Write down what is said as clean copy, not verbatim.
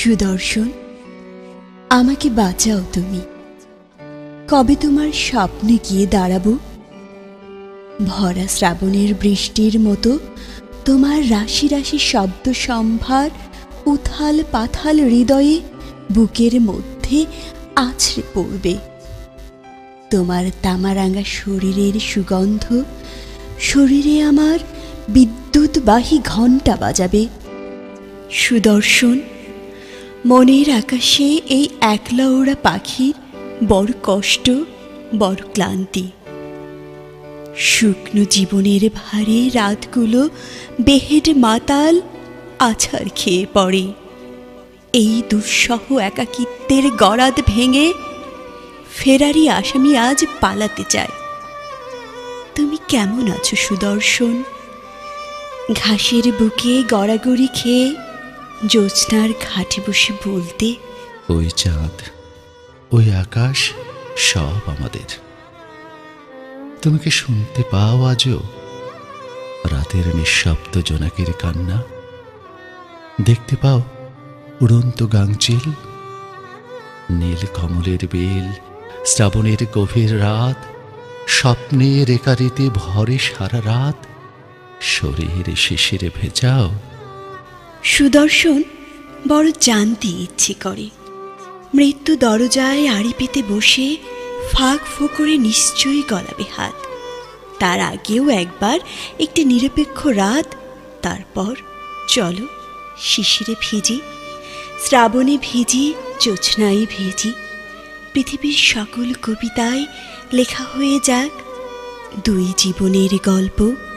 সুদর্শন, আমাকে বাঁচাও তুমি। কবে তোমার স্বপ্নে গিয়ে দাঁড়াবো? ভরা শ্রাবণের বৃষ্টির মতো তোমার রাশি রাশি শব্দ সম্ভার উথাল পাথাল হৃদয়ে বুকের মধ্যে আছড়ে পড়বে। তোমার তামারাঙা শরীরের সুগন্ধ শরীরে আমার বিদ্যুৎবাহী ঘণ্টা বাজাবে। সুদর্শন, মনের আকাশে এই একলা ওড়া পাখির বড় কষ্ট, বড় ক্লান্তি। শুকনো জীবনের ভারে রাতগুলো বেহেড মাতাল আছাড় খেয়ে পড়ে। এই দুঃসহ একাকিত্বের গরাদ ভেঙে ফেরারি আসামি আজ পালাতে চায়। তুমি কেমন আছো সুদর্শন? ঘাসের বুকে গড়াগড়ি খেয়ে জ্যোৎস্নার ঘাটে বসে বলতে, ওই চাঁদ, ওই আকাশ সব আমাদের। তুমি কি শুনতে পাও আজও রাতের নিঃশব্দ জোনাকের কান্না? দেখতে পাও উড়ন্ত গাংচিল, নীল কমলের বেল, শ্রাবণের গভীর রাত, স্বপ্নের একারিতে ভরে সারা রাত, শরীর শিশিরে ভেজাও। সুদর্শন, বড় জানতে ইচ্ছে করে। মৃত্যু দরজায় আড়ি পেতে বসে ফাঁক ফোকরে নিশ্চয়ই গলাবে হাত। তার আগেও একবার একটি নিরপেক্ষ রাত, তারপর চলো শিশিরে ভিজি, শ্রাবণে ভিজি, জ্যোৎস্নায় ভিজি। পৃথিবীর সকল কবিতায় লেখা হয়ে যাক দুই জীবনের গল্প।